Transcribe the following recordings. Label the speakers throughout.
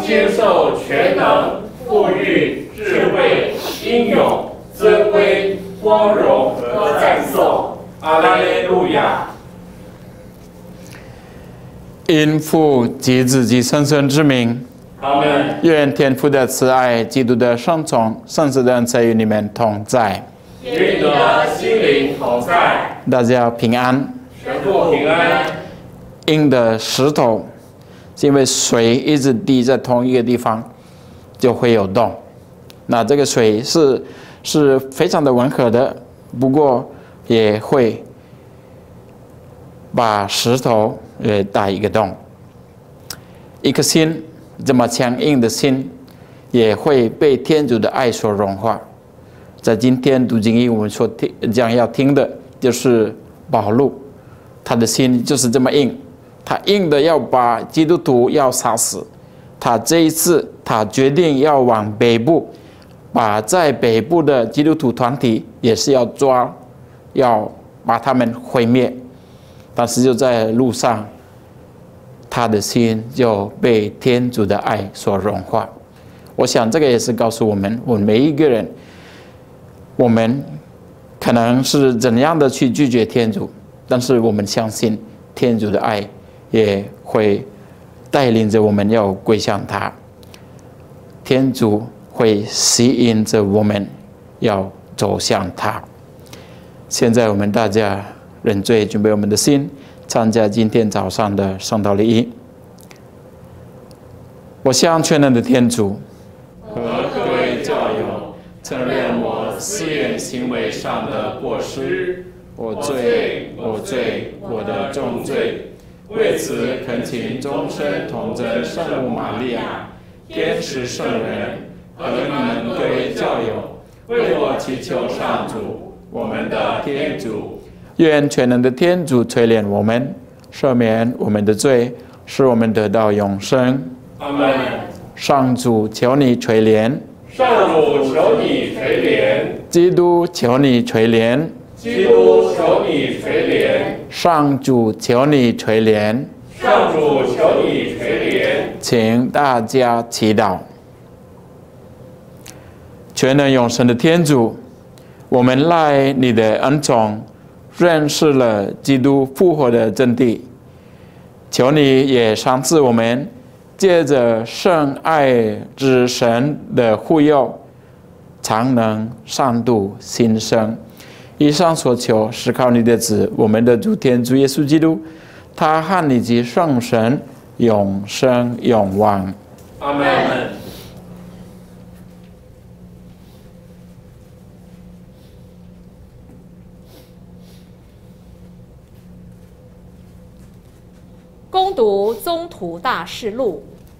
Speaker 1: 接受全能、富裕、智慧、英勇、尊贵、光荣和赞颂。阿肋路亚。
Speaker 2: 因父及子及圣神之名，
Speaker 1: 阿门。
Speaker 2: 愿天父的慈爱、基督的圣宠、圣子的恩赐与你们同在。
Speaker 1: 与你的心灵同在。
Speaker 2: 大家平安。
Speaker 1: 神父平安。
Speaker 2: 硬的石头，是因为水一直滴在同一个地方，就会有洞。那这个水是非常的温和的，不过也会把石头打一个洞。一颗心这么强硬的心，也会被天主的爱所融化。在今天读经义，我们将要听的就是保禄，他的心就是这么硬，他硬的要把基督徒要杀死。他这一次他决定要往北部，把在北部的基督徒团体也是要抓，要把他们毁灭。但是就在路上，他的心就被天主的爱所融化。我想这个也是告诉我们每一个人，我们可能是怎样的去拒绝天主，但是我们相信天主的爱也会带领着我们要归向他。天主会吸引着我们要走向他。现在我们大家认罪，准备我们的心，参加今天早上的圣道礼仪。我向全能的天主
Speaker 1: 和各位教友承认我私言行为上的过失，我罪，我的重罪。为此恳请终身童真圣母玛利亚、天使圣人和你们各位教友，为我祈求上主，我们的天主。
Speaker 2: 愿全能的天主垂怜我们，赦免我们的罪，使我们得到永生。
Speaker 1: 阿门。
Speaker 2: 上主，求你垂怜。
Speaker 1: 上主，求你垂怜。
Speaker 2: 基督，求你垂怜。
Speaker 1: 基督，求你垂怜。
Speaker 2: 上主，求你垂怜。
Speaker 1: 上主，求你垂怜。
Speaker 2: 请大家祈祷。全能永生的天主，我们赖你的恩宠，认识了基督复活的真谛，求你也赏赐我们，借着圣爱之神的护佑，常能上度新生。以上所求是靠你的子，我们的主天主耶稣基督，他和你及圣神永生永王。
Speaker 1: 阿门。
Speaker 3: 恭读宗徒大事录。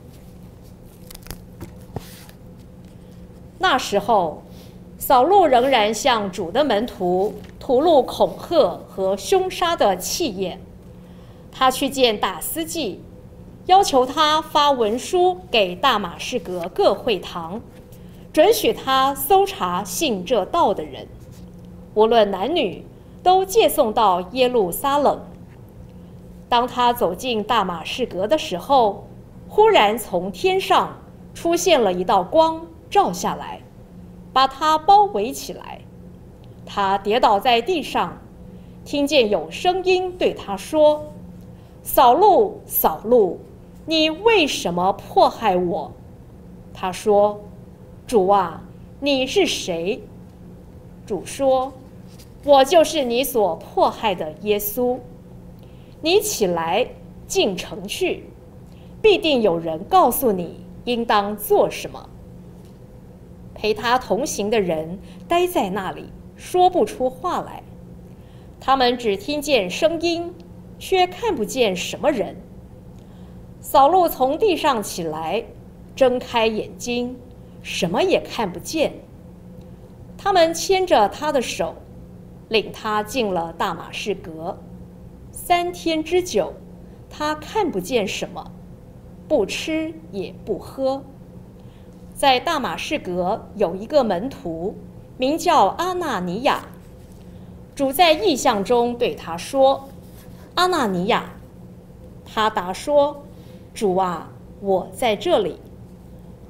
Speaker 3: 那时候，扫路仍然向主的门徒吐露恐吓和凶杀的气焰。他去见大司祭，要求他发文书给大马士革各会堂，准许他搜查信这道的人，无论男女，都借送到耶路撒冷。当他走进大马士革的时候，忽然从天上出现了一道光，照下来，把他包围起来。他跌倒在地上，听见有声音对他说：“扫路，扫路，你为什么迫害我？”他说：“主啊，你是谁？”主说：“我就是你所迫害的耶稣。你起来，进城去，必定有人告诉你应当做什么。”陪他同行的人待在那里，说不出话来。他们只听见声音，却看不见什么人。扫路从地上起来，睁开眼睛，什么也看不见。他们牵着他的手，领他进了大马士革。3天之久，他看不见什么，不吃也不喝。在大马士革有一个门徒，名叫阿纳尼亚。主在异象中对他说：“阿纳尼亚。”他答说：“主啊，我在这里。”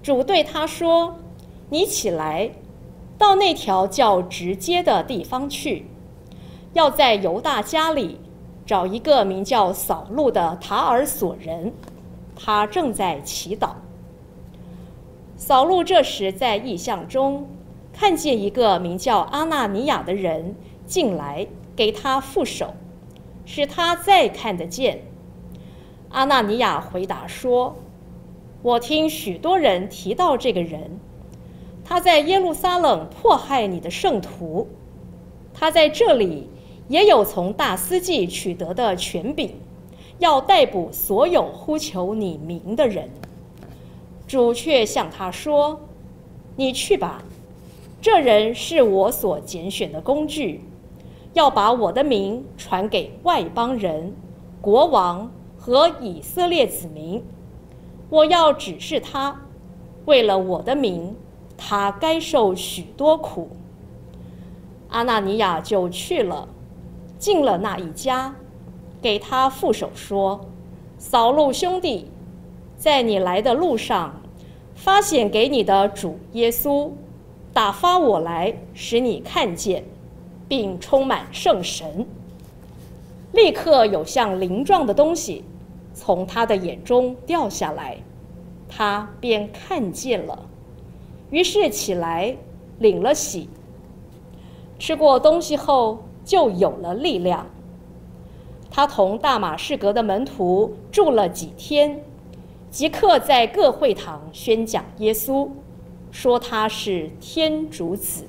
Speaker 3: 主对他说：“你起来，到那条叫直街的地方去，要在犹大家里找一个名叫扫路的塔尔索人，他正在祈祷。”扫路这时在异象中看见一个名叫阿纳尼亚的人进来，给他覆手，使他再看得见。阿纳尼亚回答说：“我听许多人提到这个人，他在耶路撒冷迫害你的圣徒，他在这里也有从大司祭取得的权柄，要逮捕所有呼求你名的人。”主却向他说：“你去吧，这人是我所拣选的工具，要把我的名传给外邦人、国王和以色列子民。我要指示他，为了我的名，他该受许多苦。”阿纳尼亚就去了，进了那一家，给他覆手说：“扫路兄弟，在你来的路上，发显给你的主耶稣，打发我来，使你看见，并充满圣神。”立刻有像鳞状的东西从他的眼中掉下来，他便看见了，于是起来领了洗。吃过东西后，就有了力量。他同大马士革的门徒住了几天，即刻在各会堂宣讲耶稣，说他是天主子。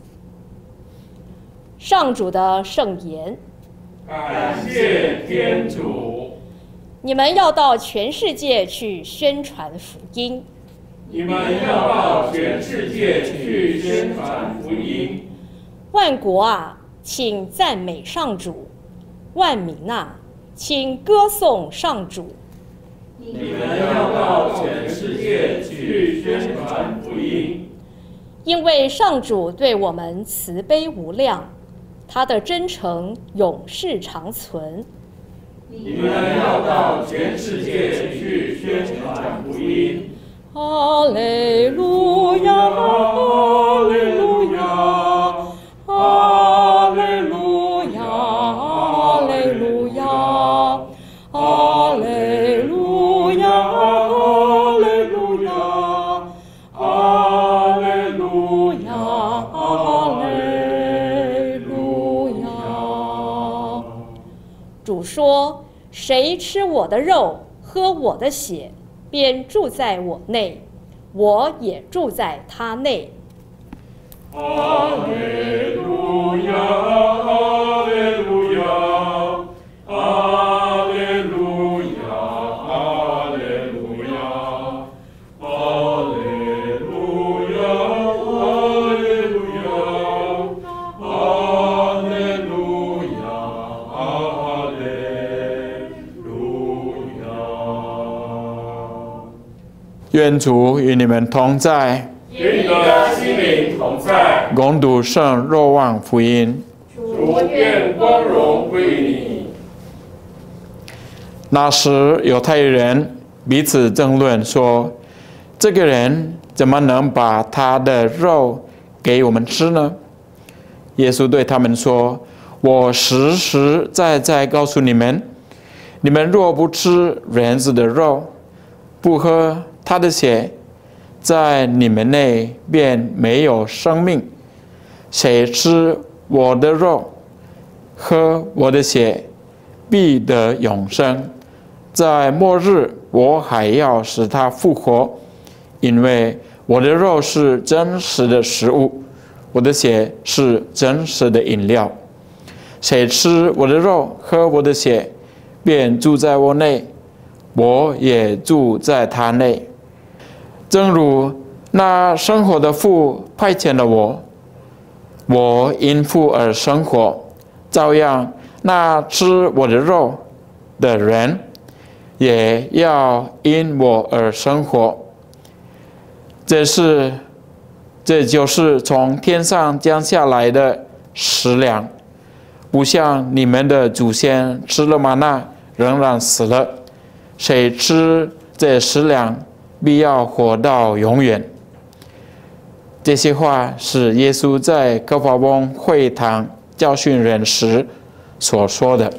Speaker 3: 上主的圣言。
Speaker 1: 感谢天主。
Speaker 3: 你们要到全世界去宣传福音。
Speaker 1: 你们要到全世界去宣传福音。
Speaker 3: 万国啊，请赞美上主；万民啊，请歌颂上主。
Speaker 1: 你们要到全世界去宣传福音。
Speaker 3: 因为上主对我们慈悲无量，他的真诚永世长存。
Speaker 1: 你们要到全世界去宣传福音。
Speaker 3: 哈利路亚，哈利路亚，哈利路亚，哈利路亚，哈利路亚，哈利路亚，哈利路亚，哈利路亚。主说：“谁吃我的肉，喝我的血，便住在我内，我也住在他内。”
Speaker 1: 哈利路亚，哈利路亚，哈利路亚，哈利路亚，哈利路亚，哈利路亚，哈利路亚，哈利路亚。
Speaker 2: 愿主与你们同在。
Speaker 1: 与你的心灵同在。
Speaker 2: 恭读圣若望福音。
Speaker 1: 主愿光荣归于你。
Speaker 2: 那时，犹太人彼此争论说：“这个人怎么能把他的肉给我们吃呢？”耶稣对他们说：“我实实在在告诉你们，你们若不吃人子的肉，不喝他的血，在你们内便没有生命。谁吃我的肉，喝我的血，必得永生。在末日，我还要使他复活，因为我的肉是真实的食物，我的血是真实的饮料。谁吃我的肉，喝我的血，便住在我内，我也住在他内。正如那生活的父派遣了我，我因父而生活，照样那吃我的肉的人也要因我而生活。这就是从天上降下来的食粮，不像你们的祖先吃了玛纳仍然死了。谁吃这食粮，必要活到永远。 这些话是耶稣在科法翁会堂教训人时所说的。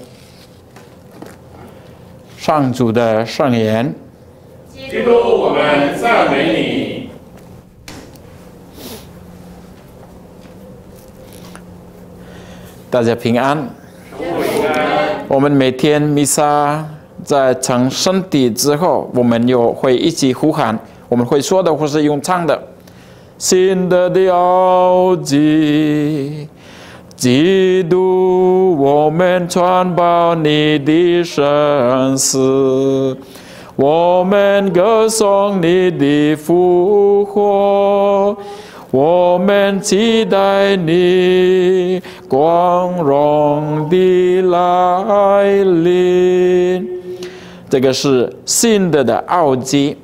Speaker 2: 上主的圣言。
Speaker 1: 基督，我们赞美你。
Speaker 2: 大家平安。我们每天弥撒在成身体之后，我们又会一起呼喊，我们会说的或是用唱的。新的奥迹，基督，我们传报你的生死，我们歌颂你的复活，我们期待你光荣的来临。这个是新的奥迹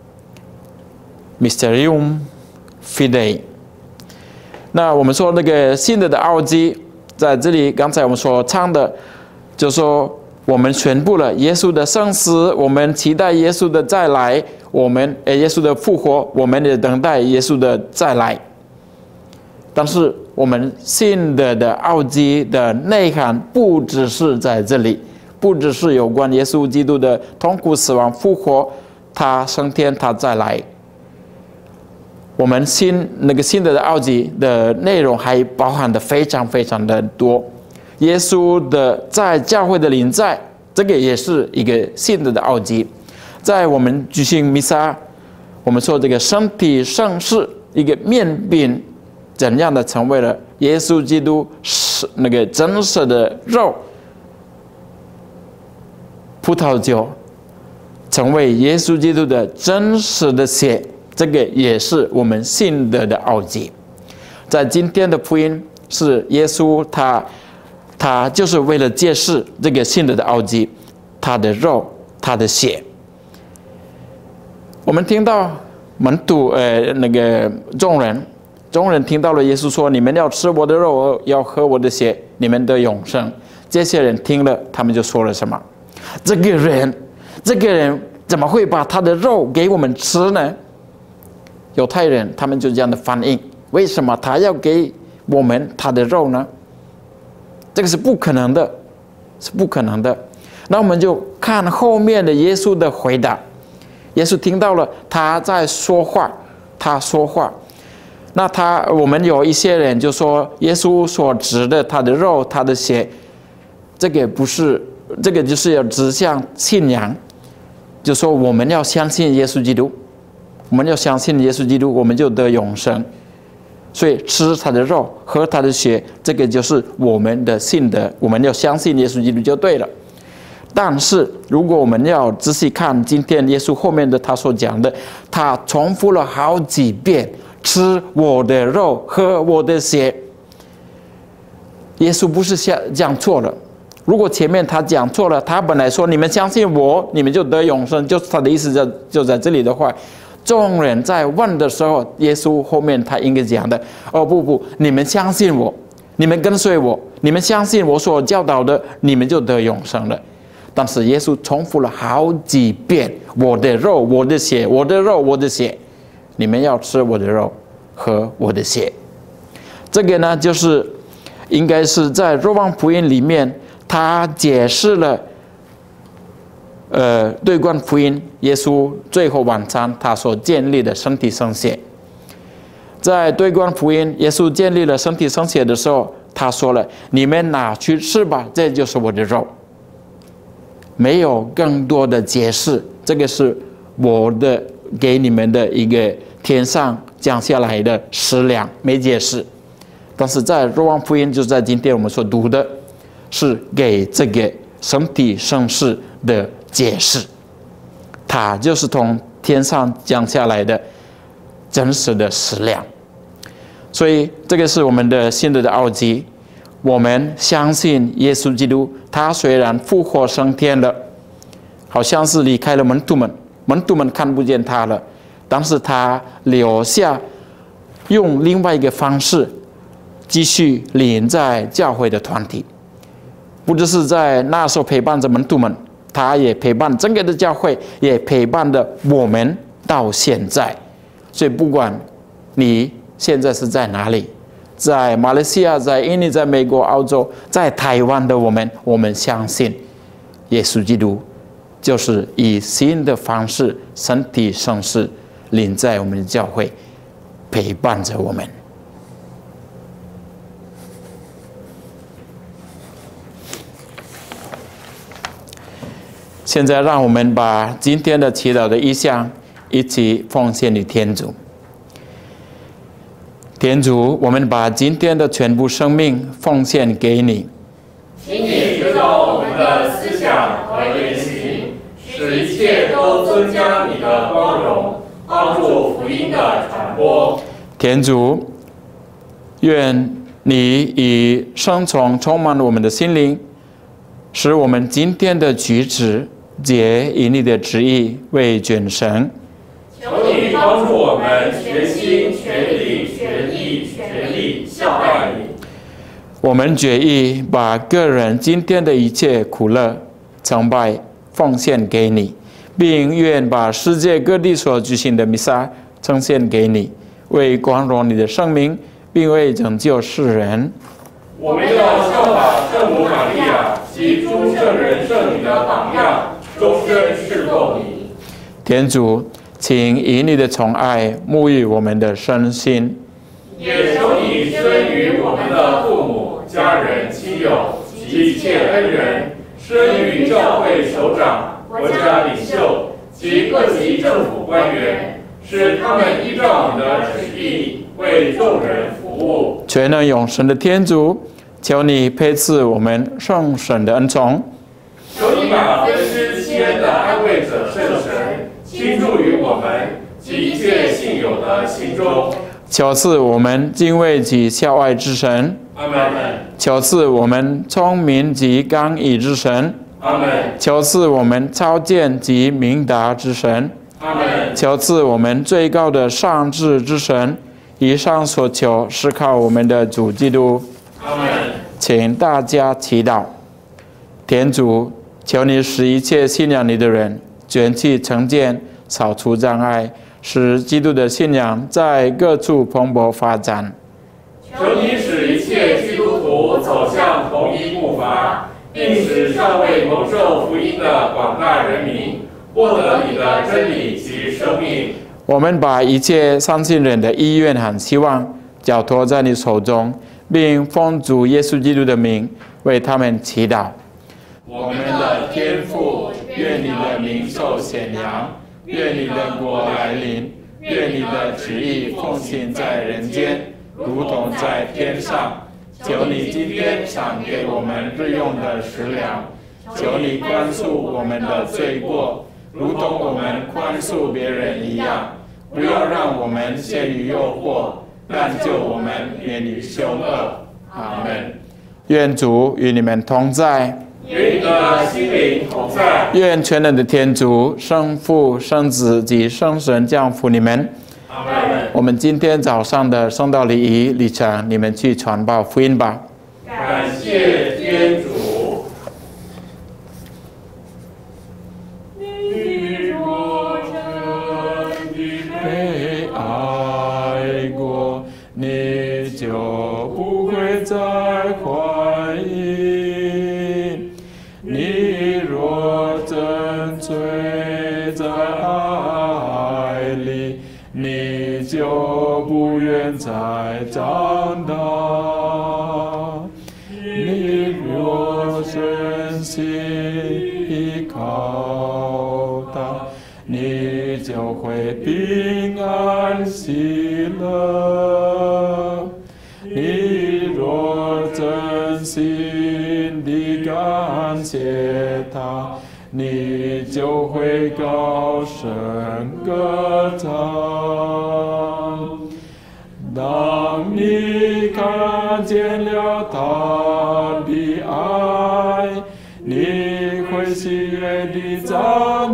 Speaker 2: ，Mysterium Fidei。那我们说那个新的奥迹，在这里刚才我们所唱的，就说我们宣布了耶稣的生死，我们期待耶稣的再来，我们耶稣的复活，我们也等待耶稣的再来。但是我们新的奥迹的内涵不只是在这里，不只是有关耶稣基督的痛苦、死亡、复活，他升天，他再来。我们新的奥迹的内容还包含的非常非常的多。耶稣的在教会的临在，这个也是一个新的奥迹。在我们举行弥撒，我们说这个身体圣事，一个面饼怎样的成为了耶稣基督那个真实的肉，葡萄酒成为耶稣基督的真实的血。这个也是我们信的奥迹。在今天的福音是耶稣他就是为了揭示这个信的奥迹，他的肉，他的血。我们听到门徒那个众人听到了耶稣说：“你们要吃我的肉，要喝我的血，你们得永生。”这些人听了，他们就说了什么？这个人怎么会把他的肉给我们吃呢？犹太人他们就这样的反应：为什么他要给我们他的肉呢？这个是不可能的，是不可能的。那我们就看后面的耶稣的回答。耶稣听到了他在说话，他说话。那我们有一些人就说，耶稣所指的他的肉、他的血，这个不是，这个就是要指向信仰，就说我们要相信耶稣基督。我们要相信耶稣基督，我们就得永生。所以吃他的肉，喝他的血，这个就是我们的信的，我们要相信耶稣基督就对了。但是如果我们要仔细看今天耶稣后面的他所讲的，他重复了好几遍：吃我的肉，喝我的血。耶稣不是讲错了。如果前面他讲错了，他本来说你们相信我，你们就得永生，就是他的意思就在这里的话，众人在问的时候，耶稣后面他应该讲的：哦不，你们相信我，你们跟随我，你们相信我所教导的，你们就得永生了。但是耶稣重复了好几遍：我的肉，我的血，我的肉，我的血，你们要吃我的肉，喝我的血。这个呢，就是应该是在若望福音里面，他解释了对观福音耶稣最后晚餐他所建立的身体圣血。在对观福音耶稣建立了身体圣血的时候，他说了：你们拿去吃吧，这就是我的肉。没有更多的解释，这个是我的给你们的一个天上降下来的食粮，没解释。但是在若望福音，就在今天我们所读的，是给这个身体圣事的解释，它就是从天上降下来的真实的食粮。所以这个是我们的新的奥迹。我们相信耶稣基督，他虽然复活升天了，好像是离开了门徒们，门徒们看不见他了，但是他留下，用另外一个方式继续领在教会的团体。不只是在那时候陪伴着门徒们，他也陪伴整个的教会，也陪伴着我们到现在。所以不管你现在是在哪里？在马来西亚，在印尼，在美国、澳洲，在台湾的我们相信耶稣基督就是以新的方式身体圣事临在我们的教会，陪伴着我们。现在让我们把今天的祈祷的意向一起奉献给天主。天主，我们把今天的全部生命奉献给你，
Speaker 1: 请你指导我们的思想和言行，使一切都增加你的光荣，帮助福音的传播。
Speaker 2: 天主，愿你以圣宠充满我们的心灵，使我们今天的举止皆以你的旨意为准绳。
Speaker 1: 求你帮助我们全心全力全意全力效爱你。
Speaker 2: 我们决意把个人今天的一切苦乐、崇拜奉献给你，并愿把世界各地所举行的弥撒呈现给你，为光荣你的圣名，并为拯救世人。
Speaker 1: 我们要效法圣母玛利亚及诸圣人圣女的榜样，终身侍奉你。
Speaker 2: 天主，请以你的宠爱沐浴我们的身心，
Speaker 1: 也求你生于我们的父母、家人、亲友及一切恩人，生于教会首长、国家领袖及各级政府官员，使他们依照你的旨意为众人服务。
Speaker 2: 全能永生的天主，求你配赐我们圣神的恩宠，
Speaker 1: 求你把分施其恩的安慰者圣神倾注于我们及一切信友的心中。
Speaker 2: 求赐我们敬畏及孝爱之神，
Speaker 1: 阿们。
Speaker 2: 求赐我们聪明及刚毅之神，
Speaker 1: 阿们。
Speaker 2: 求赐我们超见及明达之神，
Speaker 1: 阿们。
Speaker 2: 求赐我们最高的上智之神。以上所求是靠我们的主基督。
Speaker 1: 阿们。
Speaker 2: 请大家祈祷。天主，求你使一切信仰你的人卷起成见，扫除障碍，使基督的信仰在各处蓬勃发展。
Speaker 1: 求你使一切基督徒走向同一步伐，并使尚未蒙受福音的广大人民获得你的真理及生命。
Speaker 2: 我们把一切相信人的意愿和希望交托在你手中，并奉主耶稣基督的名为他们祈祷。
Speaker 1: 我们的天父，愿你的名受显扬，愿你的国来临，愿你的旨意奉行在人间，如同在天上。求你今天赏给我们日用的食粮，求你宽恕我们的罪过，如同我们宽恕别人一样。不要让我们陷于诱惑，但救我们免于凶恶。阿们。
Speaker 2: 愿主与你们同在，
Speaker 1: 与你的心灵同在。
Speaker 2: 愿全能的天主、圣父、圣子及圣神降福你们。
Speaker 1: 阿们。
Speaker 2: 我们今天早上的圣道礼仪里程，你们去传报福音吧。
Speaker 1: 感谢天主。你若真的被爱过，你就不会再怀疑。你若真醉在爱里，你就不愿再长大。你若真心依靠他，你就会平安喜乐。你若真心地感谢他，你就会高声歌唱。当你看见了他的爱，你会喜悦地赞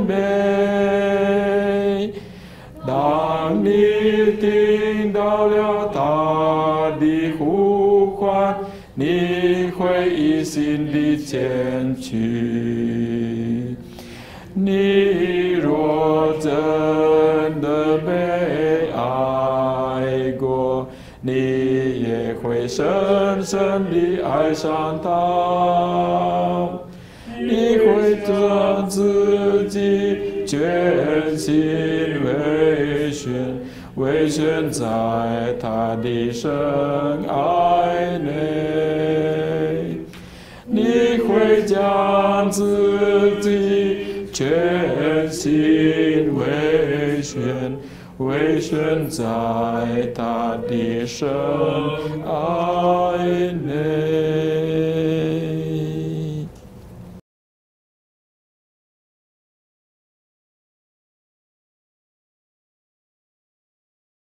Speaker 1: 美。当你听到了他的呼唤，你会一心地前去。你若真的被爱过， 你也会深深地爱上他。你会将自己全心委身在他的深爱内。你会将自己全心委身在他的深爱内。